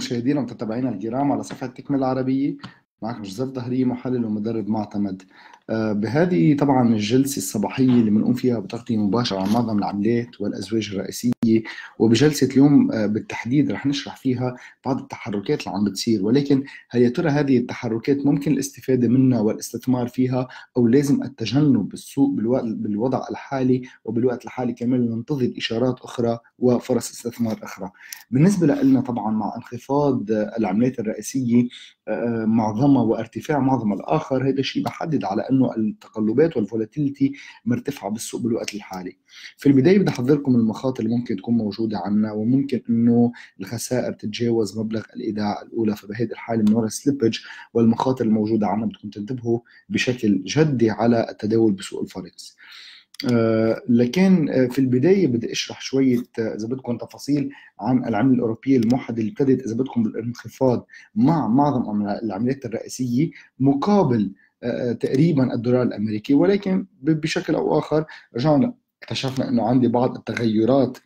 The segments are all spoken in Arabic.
مشاهدينا ومتابعينا الكرام على صفحة تكمل العربية. معك جوزيف ظهري، محلل ومدرب معتمد. بهذه طبعا الجلسة الصباحية اللي بنقوم فيها بتغطية مباشرة عن معظم العملات والأزواج الرئيسية. وبجلسة اليوم بالتحديد رح نشرح فيها بعض التحركات اللي عم بتصير، ولكن هل يا ترى هذه التحركات ممكن الاستفادة منها والاستثمار فيها، أو لازم التجنب بالسوق بالوضع الحالي وبالوقت الحالي كمان ننتظر إشارات أخرى وفرص استثمار أخرى؟ بالنسبة لنا طبعا مع انخفاض العملات الرئيسية معظمها وارتفاع معظمها الآخر، هذا الشيء بحدد على أنه التقلبات والفولاتيليتي مرتفعة بالسوق بالوقت الحالي. في البداية بدي أحضركم المخاطر اللي ممكن تكون موجودة عنا، وممكن أنه الخسائر تتجاوز مبلغ الإيداع الأولى. فبهذه الحالة من وراء سليبج والمخاطر الموجودة عنا بدكم تنتبهوا بشكل جدي على التداول بسوق الفوركس. لكن في البداية بدي أشرح شوية إذا بدكم تفاصيل عن العملة الأوروبية الموحدة اللي ابتدت إذا بدكم بالانخفاض مع معظم العملات الرئيسية مقابل تقريبا الدولار الأمريكي، ولكن بشكل أو آخر رجعنا اكتشفنا انه عندي بعض التغيرات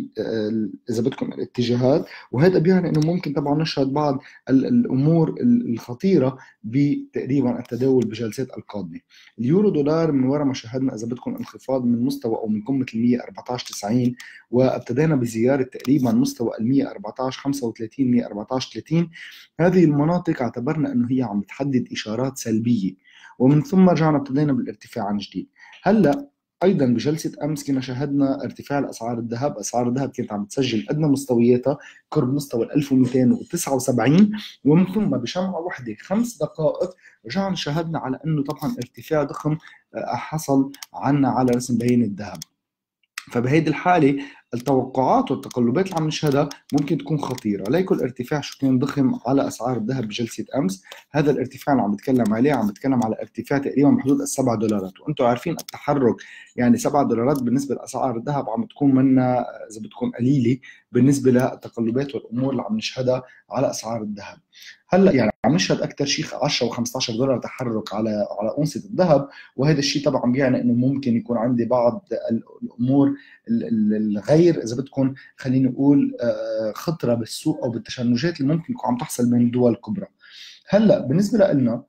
اذا بدكم الاتجاهات، وهذا بيعني انه ممكن طبعا نشهد بعض الامور الخطيره بتقريبا التداول بجلسات القادمه. اليورو دولار من وراء ما شاهدنا اذا بدكم انخفاض من مستوى او من قمه ال 114.90، وابتدينا بزياره تقريبا مستوى ال 114.35 114.30. هذه المناطق اعتبرنا انه هي عم بتحدد اشارات سلبيه، ومن ثم رجعنا ابتدينا بالارتفاع عن جديد. هلا ايضا بجلسه امس كنا شاهدنا ارتفاع الاسعار الذهب، اسعار الذهب كانت عم تسجل ادنى مستوياتها قرب مستوى ال 1279، ومن ثم بشمعه واحده 5 دقائق رجعنا شاهدنا على انه طبعا ارتفاع ضخم حصل عنا على رسم بيان الذهب. فبهيدي الحالة التوقعات والتقلبات اللي عم نشهدها ممكن تكون خطيرة. ليكن الارتفاع شو كان ضخم على أسعار الذهب بجلسة أمس. هذا الارتفاع اللي عم بتكلم عليه عم بتكلم على ارتفاع تقريبا بحدود ال7 دولارات، وأنتم عارفين التحرك يعني 7 دولارات بالنسبة لأسعار الذهب عم تكون منا إذا بتكون قليلة بالنسبة للتقلبات والأمور اللي عم نشهدها على أسعار الذهب. هلا يعني عم نشهد اكثر شيء 10 و15 دولار تحرك على اونصه الذهب، وهذا الشيء طبعا بيعني انه ممكن يكون عندي بعض الامور الغير اذا بدكم خلينا نقول خطره بالسوق او بالتشنجات اللي ممكن تكون عم تحصل بين الدول الكبرى. هلا بالنسبه لنا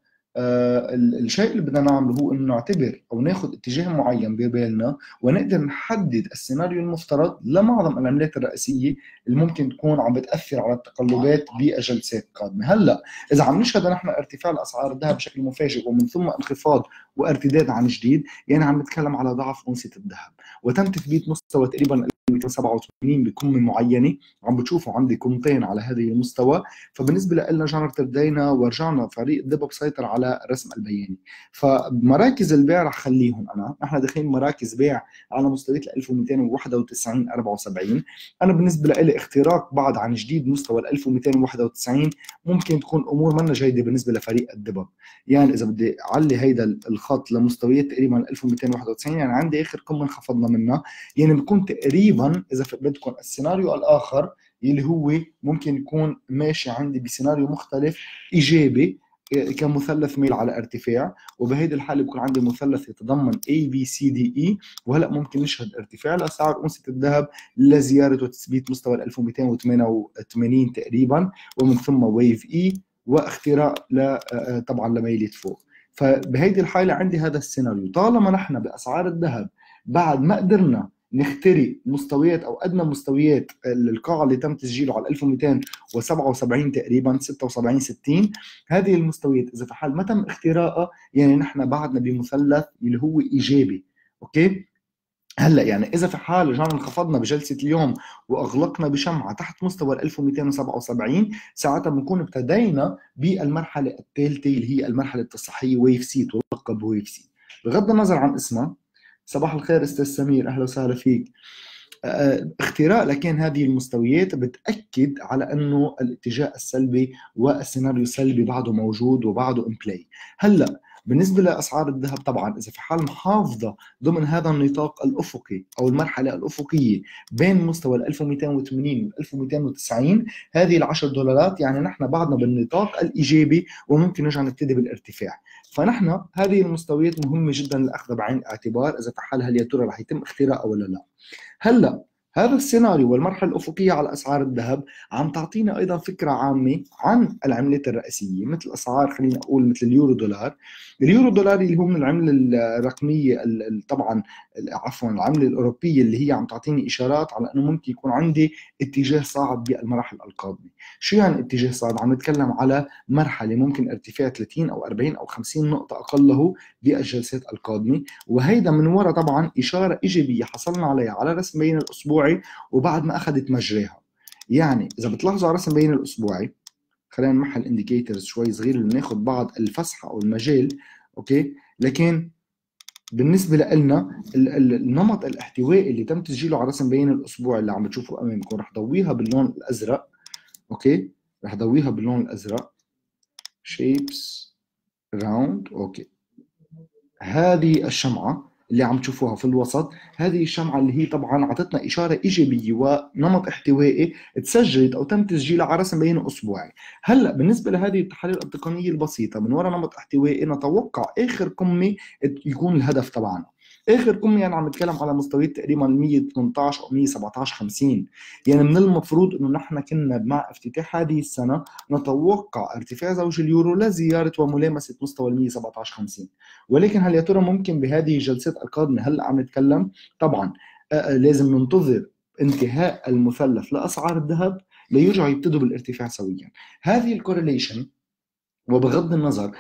الشيء اللي بدنا نعمله هو انه نعتبر او ناخذ اتجاه معين ببالنا، ونقدر نحدد السيناريو المفترض لمعظم العملات الرئيسيه اللي ممكن تكون عم بتاثر على التقلبات بالجلسات القادمه. هلا اذا عم نشهد نحن ارتفاع الاسعار الذهب بشكل مفاجئ ومن ثم انخفاض وارتداد عن جديد، يعني عم نتكلم على ضعف اونصه الذهب، وتم تثبيت مستوى تقريبا 287 بكمه معينه. عم بتشوفوا عندي كمتين على هذه المستوى. فبالنسبه لنا رجعنا ارتدينا ورجعنا فريق الدبا بسيطر على الرسم البياني. فمراكز البيع رح خليهم نحن داخلين مراكز بيع على مستويات 1291 74. انا بالنسبه لي اختراق بعد عن جديد مستوى 1291 ممكن تكون امور منا جيده بالنسبه لفريق الدبا. يعني اذا بدي اعلي هيدا الخط لمستويات تقريبا 1291، يعني عندي اخر قمه انخفضنا منها، يعني بكون تقريبا اذا بدكم السيناريو الاخر اللي هو ممكن يكون ماشي عندي بسيناريو مختلف ايجابي كمثلث ميل على ارتفاع، وبهيدي الحاله بكون عندي مثلث يتضمن A B C D E. وهلا ممكن نشهد ارتفاع لاسعار اونصه الذهب لزياره وتثبيت مستوى 1288 تقريبا، ومن ثم ويف E واختراق طبعا لميلة فوق. فبهيدي الحاله عندي هذا السيناريو. طالما نحن باسعار الذهب بعد ما قدرنا نخترق مستويات او ادنى مستويات القاع اللي تم تسجيله على 1277 تقريبا 76 60، هذه المستويات اذا في حال ما تم اختراقها يعني نحن بعدنا بمثلث اللي هو ايجابي. اوكي، هلا يعني اذا في حال رجعنا انخفضنا بجلسه اليوم واغلقنا بشمعه تحت مستوى 1277، ساعتها بنكون ابتدينا بالمرحله الثالثه اللي هي المرحله التصحيحيه ويف سي، تلقب ويف سي بغض النظر عن اسمها. صباح الخير استاذ سمير، اهلا وسهلا فيك. اختراق لكن هذه المستويات بتاكد على انه الاتجاه السلبي والسيناريو السلبي بعده موجود وبعده ان بلاي. هلا بالنسبه لاسعار الذهب طبعا اذا في حال محافظه ضمن هذا النطاق الافقي او المرحله الافقيه بين مستوى ال 1280 وال 1290، هذه ال 10 دولارات يعني نحن بعدنا بالنطاق الايجابي وممكن نرجع نبتدي بالارتفاع. فنحن هذه المستويات مهمه جدا للاخذ بعين الاعتبار اذا في حال هل يا ترى رح يتم اختراقها ولا لا. هلا هذا السيناريو والمرحلة الأفقية على أسعار الذهب عم تعطينا أيضا فكرة عامة عن العملات الرئيسية، مثل أسعار، خلينا نقول مثل اليورو دولار. اليورو دولار اللي هو من العملة الرقمية طبعا، عفوا العملة الأوروبية، اللي هي عم تعطيني إشارات على أنه ممكن يكون عندي اتجاه صاعد بالمراحل القادمة. شو يعني اتجاه صاعد؟ عم نتكلم على مرحلة ممكن ارتفاع 30 أو 40 أو 50 نقطة أقله بالجلسات القادمة، وهيدا من وراء طبعا إشارة إيجابية حصلنا عليها على رسم بين الأسبوعي وبعد ما أخذت مجراها. يعني إذا بتلاحظوا على رسم بين الأسبوعي، خلينا نمحي الانديكيتورز شوي صغير لناخذ بعض الفسحة أو المجال. أوكي، لكن بالنسبة لنا النمط الاحتوائي اللي تم تسجيله على رسم بين الأسبوعي اللي عم بتشوفوا أمامكم، رح ضويها باللون الأزرق. أوكي، رح ضويها باللون الأزرق، shapes round. أوكي، هذه الشمعة اللي عم تشوفوها في الوسط، هذه الشمعة اللي هي طبعا اعطتنا إشارة إيجابية ونمط احتوائي تسجلت أو تم تسجيلها على رسم بين أسبوعي. هلا بالنسبة لهذه التحاليل التقنية البسيطة، من وراء نمط احتوائي نتوقع آخر قمة يكون الهدف تبعنا. اخر قمه يعني عم نتكلم على مستويات تقريبا 118 او 117 50. يعني من المفروض انه نحن كنا مع افتتاح هذه السنه نتوقع ارتفاع زوج اليورو لزياره وملامسه مستوى ال 117 50. ولكن هل يا ترى ممكن بهذه الجلسات القادمه، هلا عم نتكلم طبعا لازم ننتظر انتهاء المثلث لاسعار الذهب ليرجعوا يبتدوا بالارتفاع سويا. هذه الكورليشن، وبغض النظر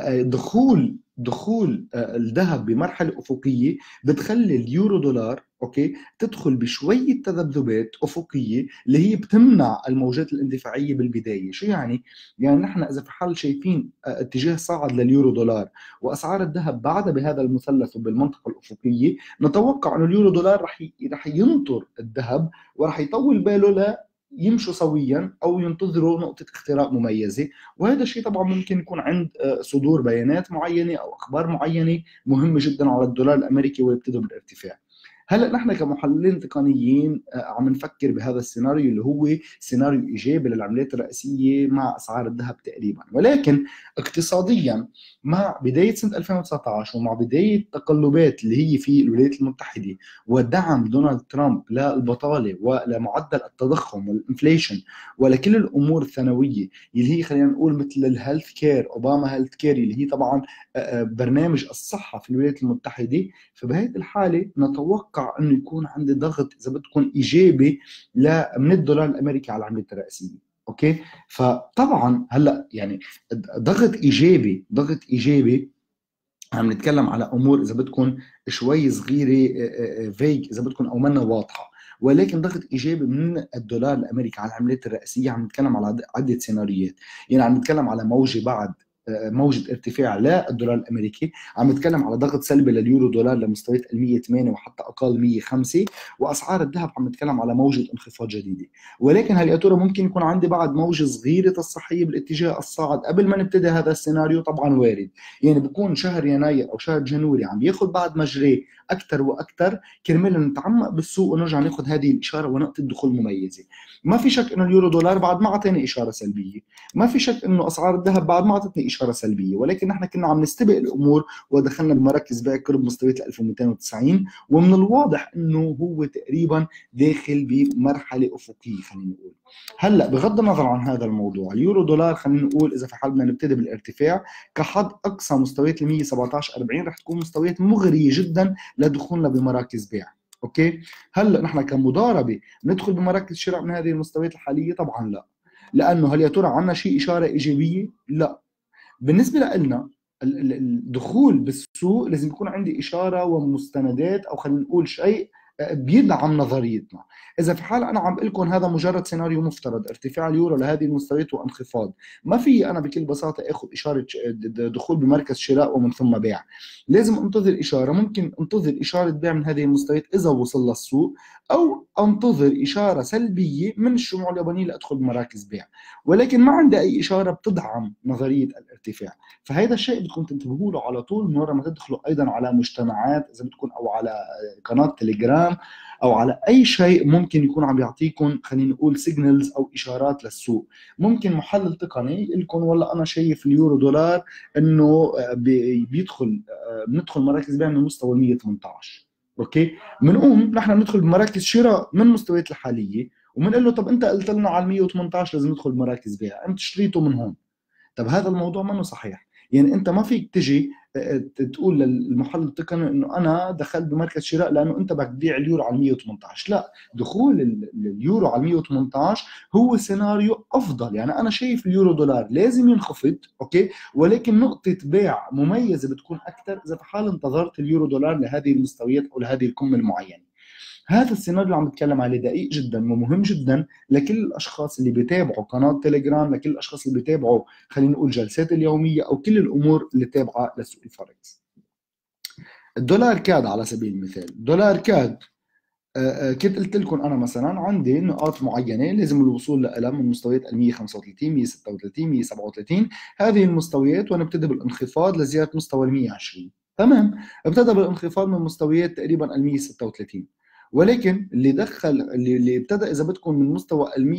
دخول الذهب بمرحله افقيه بتخلي اليورو دولار اوكي تدخل بشويه تذبذبات افقيه اللي هي بتمنع الموجات الاندفاعيه بالبدايه. شو يعني؟ يعني نحن اذا في حال شايفين اتجاه صاعد لليورو دولار واسعار الذهب بعدها بهذا المثلث وبالمنطقه الافقيه، نتوقع انه اليورو دولار رح ينطر الذهب ورح يطول باله يمشوا سويا او ينتظروا نقطه اختراق مميزه. وهذا الشيء طبعا ممكن يكون عند صدور بيانات معينه او اخبار معينه مهمه جدا على الدولار الامريكي ويبتدوا بالارتفاع. هلا نحن كمحللين تقنيين عم نفكر بهذا السيناريو اللي هو سيناريو ايجابي للعملات الرئيسيه مع اسعار الذهب تقريبا. ولكن اقتصاديا مع بدايه سنه 2019 ومع بدايه التقلبات اللي هي في الولايات المتحده ودعم دونالد ترامب للبطاله ولمعدل التضخم والانفليشن ولكل الامور الثانويه اللي هي خلينا نقول مثل الهيلث كير، اوباما هيلث كير اللي هي طبعا برنامج الصحه في الولايات المتحده، فبهذه الحاله نتوقع انه يكون عندي ضغط اذا بدكم ايجابي من الدولار الامريكي على العمله الرئيسيه. اوكي، فطبعا هلا يعني ضغط ايجابي عم نتكلم على امور اذا بدكم شوي صغيره فيك اذا بدكم او منا واضحه. ولكن ضغط ايجابي من الدولار الامريكي على العملات الرئيسيه عم نتكلم على عده سيناريوهات. يعني عم نتكلم على موجه بعد موجة ارتفاع للدولار الامريكي، عم نتكلم على ضغط سلبي لليورو دولار لمستويات ال 108 وحتى اقل 105، واسعار الذهب عم نتكلم على موجة انخفاض جديده. ولكن هل يا ترى ممكن يكون عندي بعد موجة صغيرة الصحية بالاتجاه الصاعد قبل ما نبتدي هذا السيناريو؟ طبعا وارد. يعني بكون شهر يناير او شهر جانوري عم ياخذ بعد مجراه اكثر واكثر كرمال نتعمق بالسوق ونرجع ناخذ هذه الاشاره ونقطه دخول مميزه. ما في شك انه اليورو دولار بعد ما اعطاني اشاره سلبيه، ما في شك انه اسعار الذهب بعد ما اعطتني اشاره سلبيه، ولكن نحن كنا عم نستبق الامور ودخلنا بمراكز بيع قرب مستويات 1290، ومن الواضح انه هو تقريبا داخل بمرحله افقيه خلينا نقول. هلا بغض النظر عن هذا الموضوع، اليورو دولار خلينا نقول اذا في حال بدنا نبتدي بالارتفاع كحد اقصى مستويات ال 117 40 رح تكون مستويات مغريه جدا لدخولنا بمراكز بيع. اوكي، هلا نحن كمضاربه ندخل بمراكز شراء من هذه المستويات الحاليه؟ طبعا لا. لانه هل يا ترى عندنا شيء اشاره ايجابيه؟ لا. بالنسبه لنا الدخول بالسوق لازم يكون عندي اشاره ومستندات او خلينا نقول شيء بيدعم نظريتنا. اذا في حال انا عم بقول لكم هذا مجرد سيناريو مفترض ارتفاع اليورو لهذه المستويات وانخفاض، ما في انا بكل بساطه اخذ اشاره دخول بمركز شراء ومن ثم بيع. لازم انتظر اشاره، ممكن انتظر اشاره بيع من هذه المستويات اذا وصل للسوق، او انتظر اشاره سلبيه من الشموع اليابانيه لادخل بمراكز بيع. ولكن ما عندي اي اشاره بتدعم نظريه الارتفاع. فهذا الشيء بدكم تنتبهوا له على طول من وراء ما تدخلوا ايضا على مجتمعات اذا بدكم او على قناه تليجرام او على اي شيء ممكن يكون عم يعطيكم خلينا نقول سيجنالز او اشارات للسوق. ممكن محلل تقني يقول لكم والله انا شايف اليورو دولار انه بندخل مراكز بيع من مستوى 118. اوكي، بنقوم نحن بندخل بمراكز شراء من المستويات الحاليه، وبنقول له طب انت قلت لنا على 118 لازم ندخل بمراكز بيع، انت شريته من هون. طب هذا الموضوع منه صحيح. يعني انت ما فيك تجي تقول للمحلل التقني انه انا دخلت بمركز شراء لانه انت بدك تبيع اليورو على 118. لا، دخول اليورو على 118 هو سيناريو افضل. يعني انا شايف اليورو دولار لازم ينخفض، اوكي، ولكن نقطة بيع مميزة بتكون اكثر اذا في حال انتظرت اليورو دولار لهذه المستويات او لهذه القمة المعينة. هذا السيناريو اللي عم بتكلم عليه دقيق جدا ومهم جدا لكل الاشخاص اللي بيتابعوا قناه تليجرام، لكل الاشخاص اللي بيتابعوا خلينا نقول جلسات اليوميه او كل الامور اللي تابعه لسوق الفوركس. الدولار كاد على سبيل المثال، دولار كاد كنت قلت لكم انا مثلا عندي نقاط معينه لازم الوصول لها من مستويات ال 135 136 137. هذه المستويات ونبتدي بالانخفاض لزياده مستوى ال 120. تمام، ابتدى بالانخفاض من مستويات تقريبا ال 136، ولكن اللي دخل اللي ابتدى اذا بدكم من مستوى ال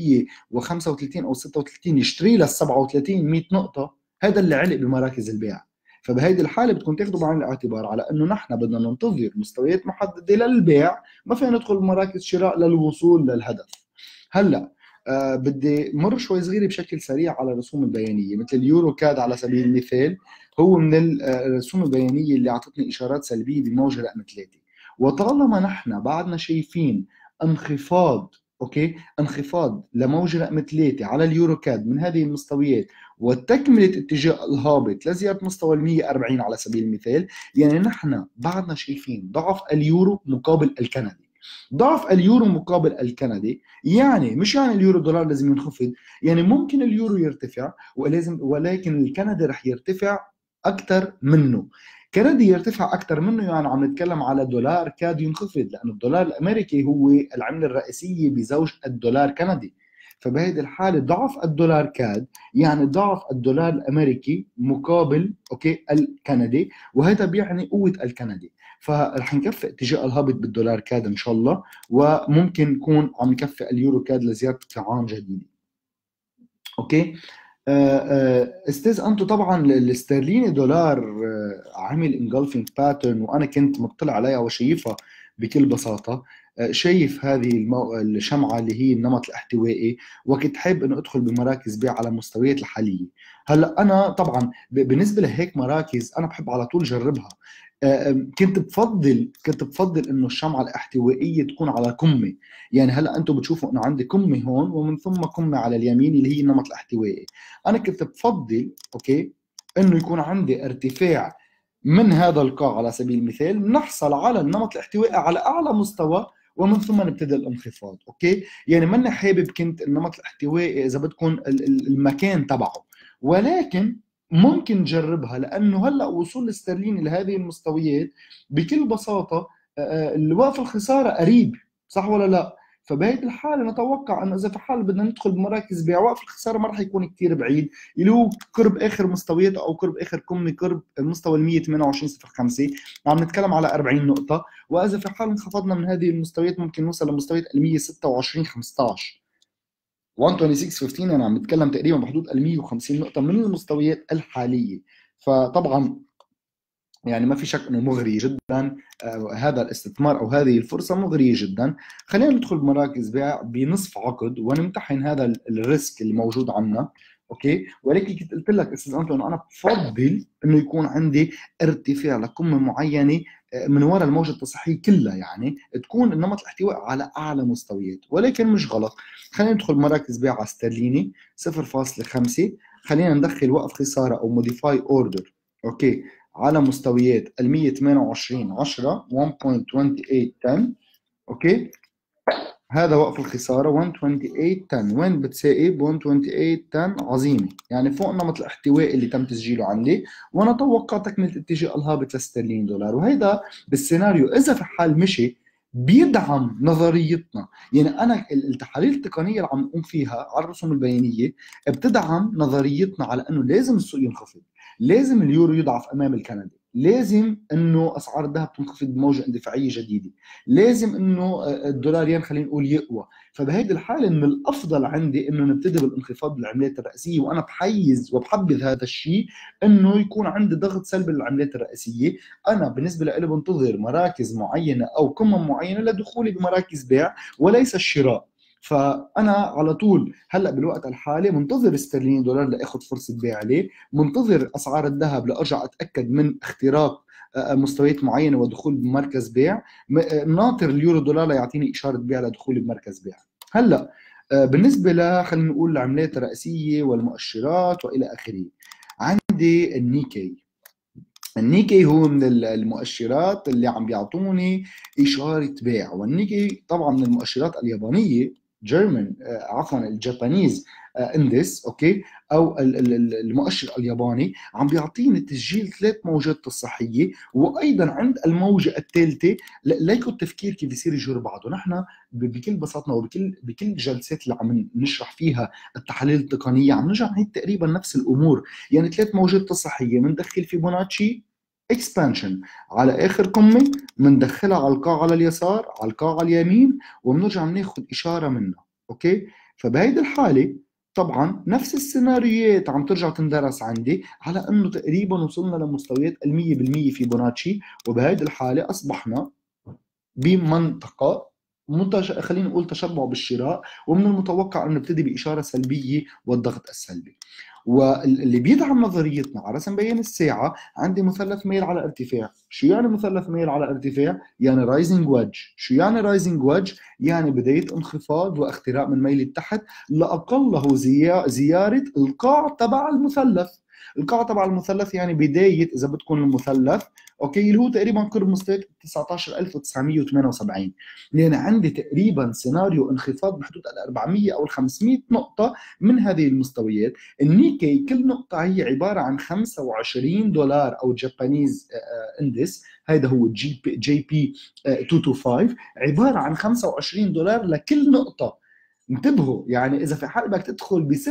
135 او 36 يشتري لل 37 100 نقطه، هذا اللي علق بمراكز البيع. فبهيدي الحاله بدكم تاخذوا بعين الاعتبار على انه نحن بدنا ننتظر مستويات محدده للبيع، ما فينا ندخل بمراكز شراء للوصول للهدف. هلا بدي مر شوي صغيره بشكل سريع على الرسوم البيانيه، مثل اليورو كاد على سبيل المثال هو من الرسوم البيانيه اللي اعطتني اشارات سلبيه بموجه رقم 3. وطالما نحن بعدنا شايفين انخفاض، اوكي، انخفاض لموجه رقم 3 على اليورو كاد من هذه المستويات وتكمله اتجاه الهابط لزياده مستوى ال 140 على سبيل المثال، يعني نحن بعدنا شايفين ضعف اليورو مقابل الكندي. ضعف اليورو مقابل الكندي يعني مش يعني اليورو دولار لازم ينخفض، يعني ممكن اليورو يرتفع ولكن الكندي رح يرتفع اكثر منه. كندي يرتفع اكثر منه يعني عم نتكلم على دولار كاد ينخفض، لانه الدولار الامريكي هو العمله الرئيسيه بزوج الدولار كندي. فبهذه الحاله ضعف الدولار كاد يعني ضعف الدولار الامريكي مقابل اوكي الكندي، وهذا بيعني قوه الكندي. فرح نكفي اتجاه الهابط بالدولار كاد ان شاء الله، وممكن نكون عم نكفي اليورو كاد لزياده طعام جديده. اوكي. استاذ انتو طبعا الاسترليني دولار عامل انجلفينج باترن وانا كنت مطلع عليها وشايفها بكل بساطه. شايف هذه الشمعه اللي هي النمط الاحتوائي، وكنت حابب انه ادخل بمراكز بيع على المستويات الحاليه. هلا انا طبعا بالنسبه لهيك مراكز انا بحب على طول جربها. كنت بفضل انه الشمعه الاحتوائيه تكون على قمه. يعني هلا انتم بتشوفوا انه عندي قمه هون ومن ثم قمه على اليمين اللي هي النمط الاحتوائي. انا كنت بفضل اوكي انه يكون عندي ارتفاع من هذا القاع على سبيل المثال، نحصل على النمط الاحتوائي على اعلى مستوى ومن ثم نبتدي الانخفاض. اوكي، يعني ماني حابب كنت النمط الاحتوائي اذا بدكم المكان تبعه، ولكن ممكن نجربها لانه هلا وصول الاسترليني لهذه المستويات بكل بساطه الوقف الخساره قريب، صح ولا لا؟ فبهيدي الحاله نتوقع انه اذا في حال بدنا ندخل بمراكز بيع وقف الخساره ما راح يكون كثير بعيد، اللي هو قرب اخر مستويات او قرب اخر قمه، قرب مستوى ال 128.05. عم نتكلم على 40 نقطه، واذا في حال انخفضنا من هذه المستويات ممكن نوصل لمستويات ال 126.15. 126.15 يعني عم نتكلم تقريبا بحدود ال 150 نقطة من المستويات الحالية. فطبعا يعني ما في شك انه مغري جدا هذا الاستثمار او هذه الفرصة مغرية جدا. خلينا ندخل بمراكز بيع بنصف عقد ونمتحن هذا الريسك اللي موجود عندنا. اوكي، ولكن كنت قلت لك استاذ انطو انه انا بفضل انه يكون عندي ارتفاع لقمه معينه من وراء الموجه التصحيحيه كلها، يعني تكون النمط الاحتواء على اعلى مستويات، ولكن مش غلط. خلينا ندخل مراكز بيع على استرليني 0.5. خلينا ندخل وقف خساره او موديفاي اوردر اوكي على مستويات ال 128 10 1.2810. اوكي، هذا وقف الخسارة 128.10. وين بتساوي 128.10 عظيمة، يعني فوق نمط الاحتواء اللي تم تسجيله عندي، ونتوقع تكملة اتجاه الهابط لسترلين دولار. وهذا بالسيناريو إذا في حال مشي بيدعم نظريتنا. يعني أنا التحاليل التقنية اللي عم نقوم فيها على الرسوم البيانية بتدعم نظريتنا على أنه لازم السوق ينخفض، لازم اليورو يضعف أمام الكندي. لازم انه اسعار الذهب تنخفض بموجه اندفاعيه جديده، لازم انه الدولار ين خلينا نقول يقوى. فبهيدي الحاله من الافضل عندي انه نبتدي بالانخفاض بالعملات الرئيسيه، وانا بحيز وبحبذ هذا الشيء انه يكون عندي ضغط سلبي للعملات الرئيسيه. انا بالنسبه لي بنتظر مراكز معينه او قمم معينه لدخولي بمراكز بيع وليس الشراء. فانا على طول هلا بالوقت الحالي منتظر استرليني دولار لاخذ فرصه بيع عليه، منتظر اسعار الذهب لارجع اتاكد من اختراق مستويات معينه ودخول بمركز بيع، ناطر اليورو دولار ليعطيني اشاره بيع لدخولي بمركز بيع. هلا بالنسبه خلينا نقول العملات الرئيسيه والمؤشرات والى اخره، عندي النيكي. النيكي هو من المؤشرات اللي عم بيعطوني إشارة بيع، والنيكي طبعا من المؤشرات اليابانية، جيرمان عفوا الجابانيز اندس، اوكي، او المؤشر الياباني عم بيعطيني تسجيل ثلاث موجات تصحيحيه، وايضا عند الموجه الثالثه ليكوا التفكير كيف بيصير يجر بعضه. نحن بكل بساطه وبكل الجلسات اللي عم نشرح فيها التحاليل التقنيه عم نرجع نعيد تقريبا نفس الامور. يعني ثلاث موجات تصحيحيه بندخل فيبوناتشي اكسبانشن على اخر قمه، بندخلها على القاع على اليسار على القاع على اليمين، وبنرجع بناخذ اشاره منها. اوكي، فبهيدي الحاله طبعا نفس السيناريوهات عم ترجع تندرس عندي على انه تقريبا وصلنا لمستويات ال 100% فيبوناتشي، وبهيدي الحاله اصبحنا بمنطقه خلينا نقول تشبع بالشراء، ومن المتوقع ان نبتدي باشاره سلبيه والضغط السلبي. واللي بيدعم نظريتنا على رسم بيان الساعة عندي مثلث ميل على ارتفاع. شو يعني مثلث ميل على ارتفاع؟ يعني رايزنج ويدج. شو يعني رايزنج ويدج؟ يعني بداية انخفاض واختراق من ميل التحت لأقله زيارة القاع تبع المثلث. القاع تبع المثلث يعني بداية إذا بدكم المثلث، اوكي، اللي هو تقريبا قرب مستويات 19978. يعني عندي تقريبا سيناريو انخفاض بحدود ال 400 او ال 500 نقطة من هذه المستويات. النيكي كل نقطة هي عبارة عن 25 دولار أو جابانيز اندس، هذا هو جي بي 225، عبارة عن 25 دولار لكل نقطة. انتبهوا، يعني إذا في حال بدك تدخل ب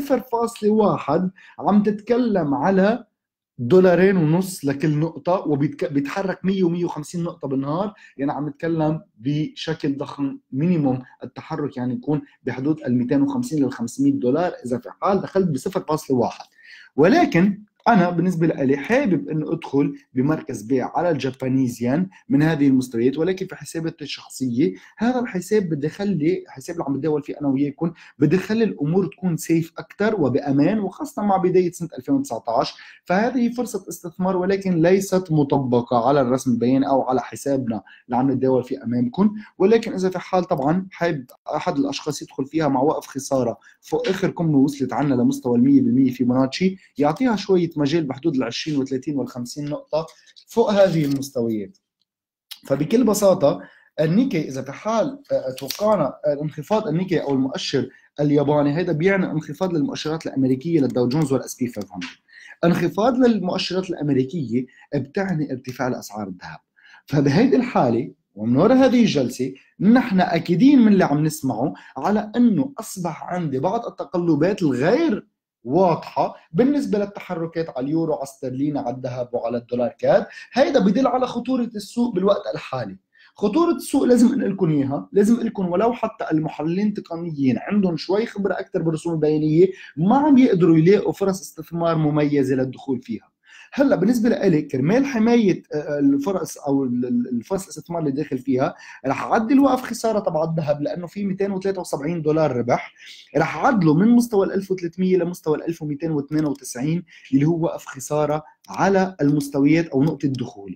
0.1 عم تتكلم على دولارين ونص لكل نقطة، وبيتحرك 100 و150 نقطة بالنهار. يعني عم نتكلم بشكل ضخم، مينيموم التحرك يعني يكون بحدود ال 250 لل 500 دولار إذا في حال دخلت ب 0.1. ولكن أنا بالنسبة لي حابب إنه أدخل بمركز بيع على الجابانيزيان من هذه المستويات، ولكن في حساباتي الشخصية هذا الحساب بدي أخلي حساب اللي عم بتداول فيه أنا وياكم، بدي أخلي الأمور تكون سيف أكثر وبأمان، وخاصة مع بداية سنة 2019. فهذه فرصة استثمار ولكن ليست مطبقة على الرسم البياني أو على حسابنا اللي عم نتداول فيه أمامكم. ولكن إذا في حال طبعا حابب أحد الأشخاص يدخل فيها مع وقف خسارة فوق آخر قمة وصلت عنا لمستوى ال 100% فيبوناتشي، يعطيها شوية مجال بحدود ال 20 و30 وال 50 نقطة فوق هذه المستويات. فبكل بساطة النيكي إذا في حال توقعنا انخفاض النيكي أو المؤشر الياباني، هذا بيعني انخفاض للمؤشرات الأمريكية للداو جونز والاس بي 500. انخفاض للمؤشرات الأمريكية بتعني ارتفاع لأسعار الذهب. فبهيدي الحالة ومن وراء هذه الجلسة نحن أكيدين من اللي عم نسمعه على أنه أصبح عندي بعض التقلبات الغير واضحة بالنسبة للتحركات على اليورو، على السترليني، على الذهب وعلى الدولار كاد. هيدا بدل على خطورة السوق بالوقت الحالي. خطورة السوق لازم انقل لكم اياها، لازم انقل لكم ولو حتى المحللين التقنيين عندهم شوي خبرة اكثر بالرسوم البيانية ما عم يقدروا يلاقوا فرص استثمار مميزة للدخول فيها. هلا بالنسبه لإلي كرمال حمايه الفرص او الفرص الاستثمار اللي داخل فيها، رح اعدل وقف خساره تبع الذهب لانه في 273 دولار ربح، رح اعدله من مستوى ال 1300 لمستوى ال 1292 اللي هو وقف خساره على المستويات او نقطه دخولي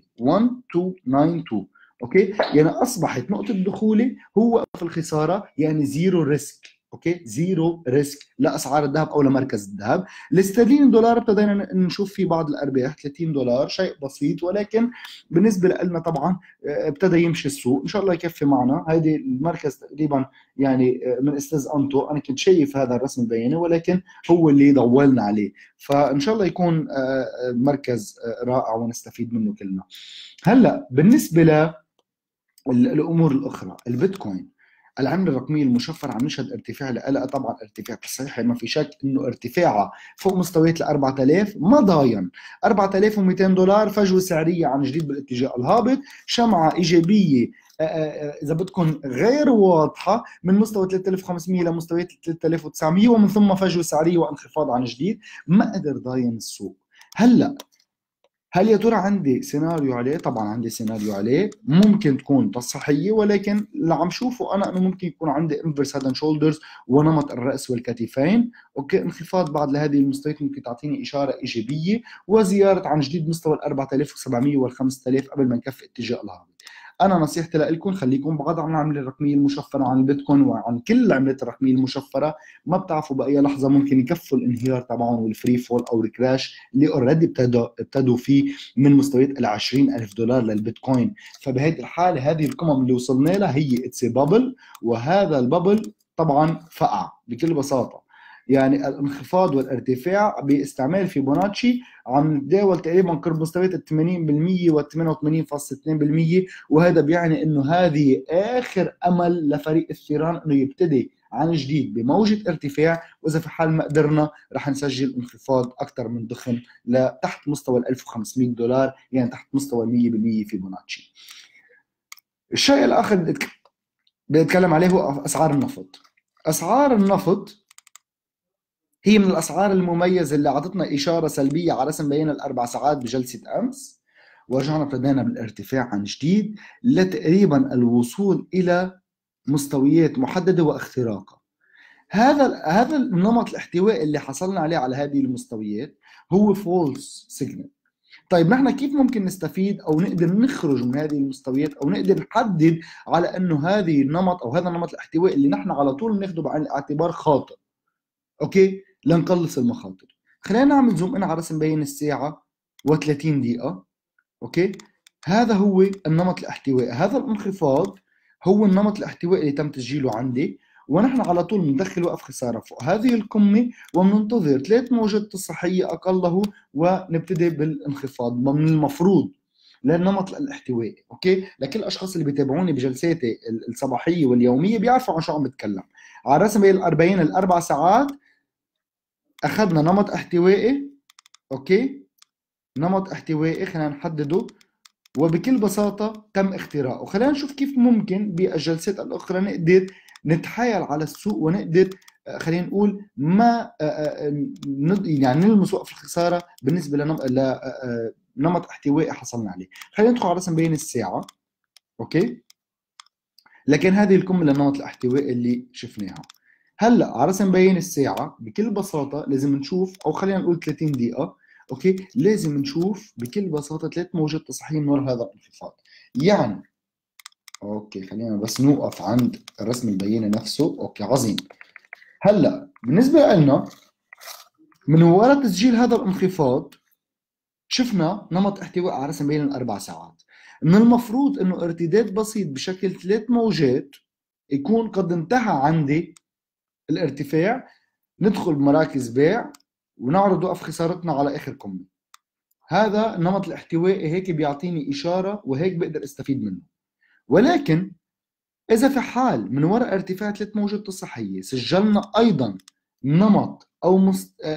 1292. اوكي، يعني اصبحت نقطه دخولي هو وقف الخساره، يعني زيرو ريسك. اوكي، زيرو ريسك لاسعار الذهب او لمركز الذهب. الاسترليني دولار ابتدينا نشوف فيه بعض الارباح 30 دولار، شيء بسيط، ولكن بالنسبه لنا طبعا ابتدى يمشي السوق، ان شاء الله يكفي معنا. هيدي المركز تقريبا يعني من استاذ انطو، انا كنت شايف هذا الرسم البياني ولكن هو اللي ضولنا عليه، فان شاء الله يكون مركز رائع ونستفيد منه كلنا. هلا بالنسبه للامور الاخرى، البيتكوين العملة الرقمية المشفرة عم نشهد ارتفاع لها، طبعا ارتفاع صحيح ما في شك انه ارتفاعها فوق مستويات ال 4000 ما ضاين. 4200 دولار فجوة سعرية عن جديد بالاتجاه الهابط، شمعة ايجابية اذا بدكم غير واضحه من مستوى 3500 لمستويات 3900، ومن ثم فجوه سعريه وانخفاض عن جديد. ما قدر ضاين السوق. هلا هل يا ترى عندي سيناريو عليه؟ طبعا عندي سيناريو عليه، ممكن تكون تصحيحيه، ولكن اللي عم شوفه انا انه ممكن يكون عندي انفرس هيد اند شولدرز ونمط الراس والكتفين. اوكي، انخفاض بعض لهذه المستويات ممكن تعطيني اشاره ايجابيه، وزياره عن جديد مستوى ال 4700 وال 5000 قبل ما نكفي اتجاه الهابط. انا نصيحتي لكم خليكم بعاد عن العمله الرقميه المشفره، عن البيتكوين وعن كل العملات الرقميه المشفره. ما بتعرفوا باي لحظه ممكن يكفوا الانهيار تبعهم والفري فول او الكراش اللي اوريدي ابتدوا فيه من مستويات ال 20,000 دولار للبيتكوين. فبهذه الحاله هذه القمم اللي وصلنا لها هي اتس بابل، وهذا البابل طبعا فقع بكل بساطه. يعني الانخفاض والارتفاع باستعمال فيبوناتشي عم نتداول تقريبا قرب مستويات ال 80% وال 88.2%، وهذا بيعني انه هذه اخر امل لفريق الثيران انه يبتدي عن جديد بموجة ارتفاع، واذا في حال ما قدرنا رح نسجل انخفاض اكثر من ضخم لتحت مستوى ال 1500 دولار، يعني تحت مستوى ال 100% فيبوناتشي. الشيء الاخر بدي اتكلم عليه هو اسعار النفط. اسعار النفط هي من الاسعار المميزه اللي اعطتنا اشاره سلبيه على رسم بين الاربع ساعات بجلسه امس، ورجعنا ابتدينا بالارتفاع عن جديد لتقريبا الوصول الى مستويات محدده واختراقها. هذا النمط الاحتوائي اللي حصلنا عليه على هذه المستويات هو فولس سيجنال. طيب نحن كيف ممكن نستفيد او نقدر نخرج من هذه المستويات، او نقدر نحدد على انه هذه النمط او هذا النمط الاحتوائي اللي نحن على طول بناخذه بعين الاعتبار خاطئ؟ اوكي، لنقلص المخاطر خلينا نعمل زوم ان على رسم بين الساعه و30 دقيقه. اوكي، هذا هو النمط الاحتوائي. هذا الانخفاض هو النمط الاحتوائي اللي تم تسجيله عندي، ونحن على طول بندخل وقف خساره فوق هذه القمه، وبننتظر 3 موجات تصحيحيه اقله ونبتدي بالانخفاض من المفروض للنمط الاحتوائي. اوكي، لكل الاشخاص اللي بيتابعوني بجلساتي الصباحيه واليوميه بيعرفوا عن شو عم بتكلم. على رسم بين ال40 الاربع ساعات اخذنا نمط احتوائي. اوكي، نمط احتوائي خلينا نحدده، وبكل بساطة تم اختراقه. خلينا نشوف كيف ممكن بالجلسات الأخرى نقدر نتحايل على السوق ونقدر خلينا نقول ما يعني نلمس وقف الخسارة بالنسبة لنمط احتوائي حصلنا عليه. خلينا ندخل على رسم بين الساعة. أوكي، لكن هذه القمة للنمط الاحتوائي اللي شفناها. هلا على رسم بين الساعة بكل بساطة لازم نشوف، أو خلينا نقول 30 دقيقة. اوكي، لازم نشوف بكل بساطه 3 موجات تصحيح من وراء هذا الانخفاض. يعني اوكي، خلينا بس نوقف عند الرسم البياني نفسه. اوكي عظيم. هلا بالنسبه لنا من وراء تسجيل هذا الانخفاض شفنا نمط احتواء على رسم بين الاربع ساعات. من المفروض انه ارتداد بسيط بشكل 3 موجات يكون قد انتهى عندي الارتفاع، ندخل بمراكز بيع ونعرض وقف خسارتنا على اخر قمه. هذا النمط الاحتوائي هيك بيعطيني اشاره وهيك بقدر استفيد منه. ولكن اذا في حال من وراء ارتفاع 3 موجات تصحيحيه سجلنا ايضا نمط او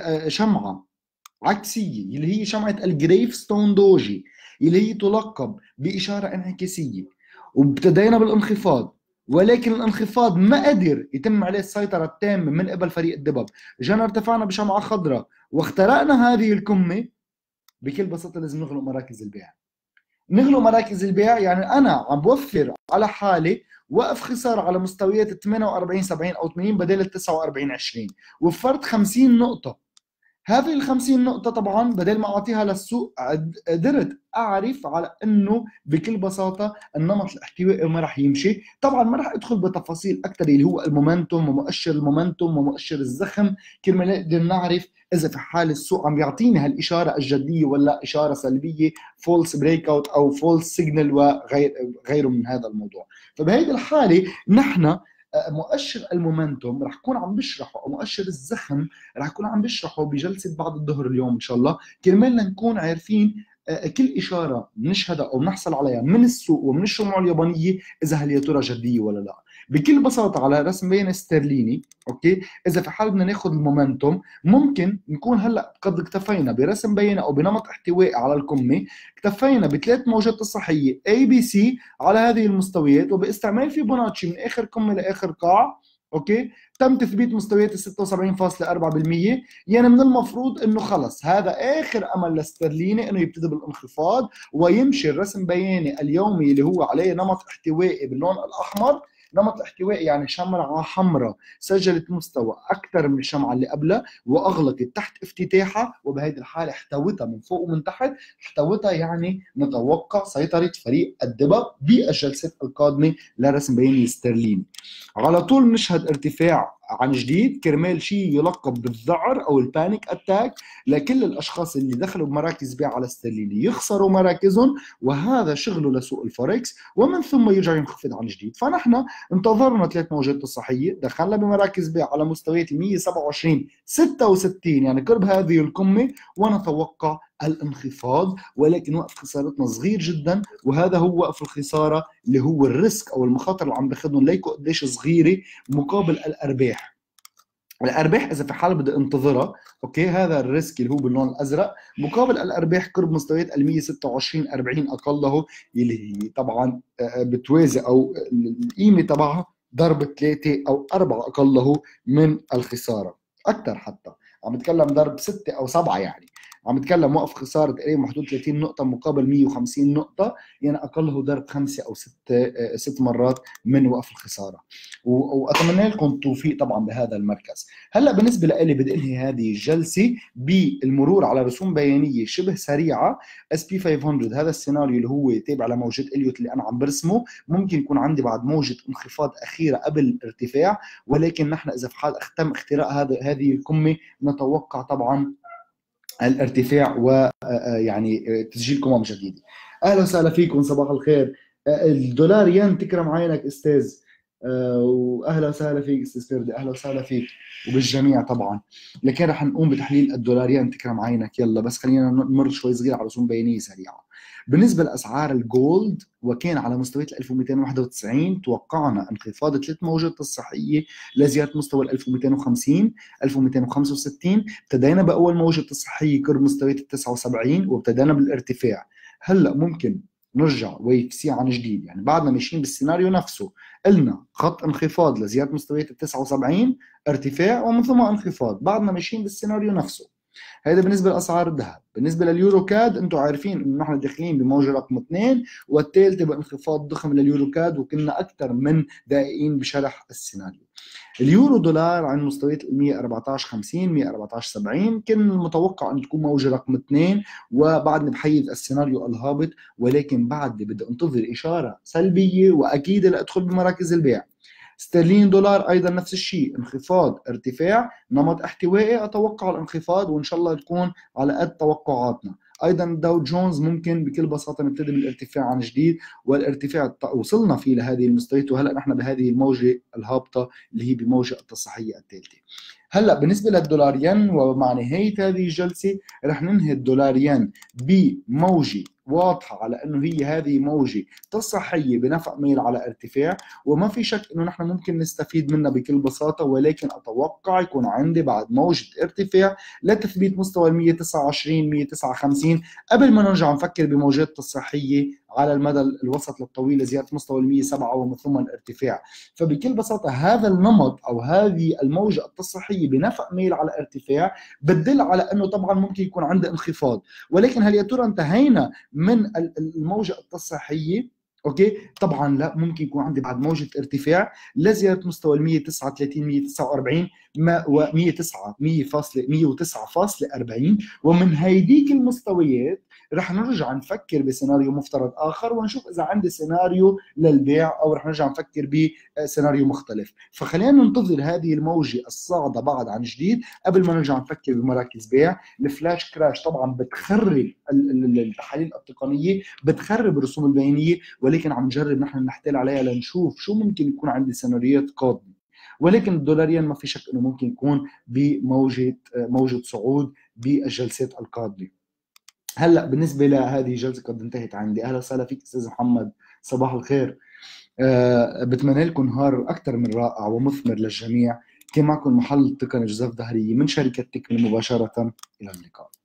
شمعه عكسيه اللي هي شمعه الجريف ستون دوجي اللي هي تلقب باشاره انعكاسيه، وابتدينا بالانخفاض، ولكن الانخفاض ما قدر يتم عليه السيطره التامه من قبل فريق الدبب، جينا ارتفعنا بشمعه خضراء واخترقنا هذه القمه. بكل بساطه لازم نغلق مراكز البيع. نغلق مراكز البيع يعني انا عم بوفر على حالي وقف خساره على مستويات 48 70 او 80 بدل ال 49 20، وفرت 50 نقطه. هذه ال 50 نقطة طبعا بدل ما اعطيها للسوق قدرت اعرف على انه بكل بساطة النمط الاحتوائي ما راح يمشي. طبعا ما راح ادخل بتفاصيل اكثر اللي هو المومنتوم ومؤشر المومنتوم ومؤشر الزخم، كرمال نقدر نعرف اذا في حال السوق عم يعطيني هالاشارة الجدية ولا اشارة سلبية، فولس بريك اوت او فولس سيجنال وغيره من هذا الموضوع. فبهذه الحالة نحن مؤشر المومنتوم رح كون عم بشرحه، او مؤشر الزخم رح كون عم بشرحه بجلسه بعد الظهر اليوم ان شاء الله، كرمال نكون عارفين كل اشاره بنشهدها او بنحصل عليها من السوق ومن الشموع اليابانيه اذا هل يا ترى جديه ولا لا. بكل بساطه على راس مبين استرليني، اوكي، اذا في حال بدنا ناخذ المومنتوم ممكن نكون هلا قد اكتفينا برسم بينه او بنمط احتوائي على القمه، اكتفينا بثلاث موجات الصحيه A B C على هذه المستويات، وباستعمال فيبوناتشي من اخر قمه لاخر قاع، اوكي، تم تثبيت مستويات ال 76.4%. يعني من المفروض انه خلص هذا اخر امل لاسترليني انه يبتدي بالانخفاض ويمشي الرسم بياني اليومي اللي هو عليه نمط احتوائي باللون الاحمر. نمط الاحتواء يعني شمعة حمراء سجلت مستوى أكثر من الشمعة اللي قبلها وأغلقت تحت افتتاحها، وبهذه الحالة احتوتها من فوق ومن تحت. احتوتها يعني نتوقع سيطرة فريق الدبا بالجلسات القادمة لرسم بياني استرليني. على طول نشهد ارتفاع عن جديد كرمال شيء يلقب بالذعر او البانيك اتاك لكل الاشخاص اللي دخلوا بمراكز بيع على استرليني يخسروا مراكزهم، وهذا شغله لسوق الفوركس، ومن ثم يرجع ينخفض عن جديد. فنحن انتظرنا ثلاث موجات الصحيه، دخلنا بمراكز بيع على مستويات 127 66 يعني قرب هذه القمه، ونتوقع الانخفاض، ولكن وقف خسارتنا صغير جدا، وهذا هو وقف الخساره اللي هو الريسك او المخاطر اللي عم باخذهم ليكو قديش صغيره مقابل الارباح. الارباح اذا في حال بدي انتظرها، اوكي، هذا الريسك اللي هو باللون الازرق مقابل الارباح قرب مستويات ال 126 40 اقله، اللي هي طبعا بتوازي او القيمه تبعها ضرب 3 او 4 اقله من الخساره، اكثر حتى عم نتكلم ضرب 6 او 7 يعني. عم نتكلم وقف خساره تقريبا محدود 30 نقطه مقابل 150 نقطه، يعني اقله ضرب 5 او 6 مرات من وقف الخساره. واتمنى لكم التوفيق طبعا بهذا المركز. هلا بالنسبه لي بدي انهي هذه الجلسه بالمرور على رسوم بيانيه شبه سريعه. اس بي 500 هذا السيناريو اللي هو تابع لموجه اليوت اللي انا عم برسمه، ممكن يكون عندي بعد موجه انخفاض اخيره قبل الارتفاع، ولكن نحن اذا في حال تم اختراق هذه القمه نتوقع طبعا الارتفاع ويعني تسجيل قمم جديده. اهلا وسهلا فيكم، صباح الخير. الدولار ين تكرم عينك استاذ، واهلا وسهلا فيك استاذ فردي، اهلا وسهلا فيك وبالجميع طبعا. لكن رح نقوم بتحليل الدولار ين تكرم عينك. يلا بس خلينا نمر شوي صغير على رسوم بيانيه سريعه. بالنسبه لاسعار الجولد وكان على مستويات 1291 توقعنا انخفاض ثلاث موجات الصحيه لزياده مستوى 1250 1265. ابتدينا باول موجه الصحيه قرب مستويات ال 79 وابتدينا بالارتفاع. هلا ممكن نرجع ويف سي عن جديد، يعني بعدنا ماشيين بالسيناريو نفسه، قلنا خط انخفاض لزياده مستويات ال 79 ارتفاع ومن ثم انخفاض، بعدنا ماشيين بالسيناريو نفسه. هذا بالنسبه لاسعار الذهب. بالنسبه لليورو كاد انتم عارفين انه نحن داخلين بموجه رقم 2 والثالثه بانخفاض ضخم لليورو كاد، وكنا اكثر من دقيقين بشرح السيناريو. اليورو دولار عند مستويات 114.50 114.70 كان المتوقع ان تكون موجه رقم 2 وبعدني بحيز السيناريو الهابط، ولكن بعد بدي انتظر اشاره سلبيه واكيد لادخل بمراكز البيع. استرليني دولار ايضا نفس الشيء، انخفاض ارتفاع نمط احتوائي، اتوقع الانخفاض وان شاء الله تكون على قد توقعاتنا. ايضا داو جونز ممكن بكل بساطه نبتدي بالارتفاع عن جديد، والارتفاع وصلنا فيه لهذه المستويات، وهلا نحن بهذه الموجه الهابطه اللي هي بموجه التصحيح الثالثه. هلا بالنسبه للدولار ين ومع نهايه هذه الجلسه رح ننهي الدولار ين بموجه واضحه على انه هي هذه موجه تصحيحيه بنفق ميل على ارتفاع، وما في شك انه نحن ممكن نستفيد منها بكل بساطه، ولكن اتوقع يكون عندي بعد موجه ارتفاع لتثبيت مستوى ال 129 159 قبل ما نرجع نفكر بموجات تصحيحيه على المدى الوسط للطويل لزياده مستوى ال 107 ومن ثم الارتفاع. فبكل بساطه هذا النمط او هذه الموجه التصحيحيه بنفق ميل على ارتفاع بتدل على انه طبعا ممكن يكون عندي انخفاض، ولكن هل يا ترى انتهينا من الموجه التصحيحيه؟ اوكي طبعا لا، ممكن يكون عندي بعد موجه ارتفاع لزياده مستوى ال 139 149 و 109 109.40، ومن هيديك المستويات رح نرجع نفكر بسيناريو مفترض اخر ونشوف اذا عندي سيناريو للبيع او رح نرجع نفكر بسيناريو مختلف. فخلينا ننتظر هذه الموجه الصاعده بعد عن جديد قبل ما نرجع نفكر بمراكز بيع. الفلاش كراش طبعا بتخرب التحاليل التقنيه، بتخرب الرسوم البيانيه، ولكن عم نجرب نحن نحتال عليها لنشوف شو ممكن يكون عندي سيناريوهات قادمه. ولكن الدولاريا ما في شك انه ممكن يكون موجه صعود بالجلسات القادمه. هلا بالنسبه لهذه الجلسه قد انتهت عندي. اهلا وسهلا فيك استاذ محمد، صباح الخير. بتمنى لكم نهار أكثر من رائع ومثمر للجميع. كان معكم محل التقني جوزيف دهرية من شركة تكمل مباشرة. إلى اللقاء.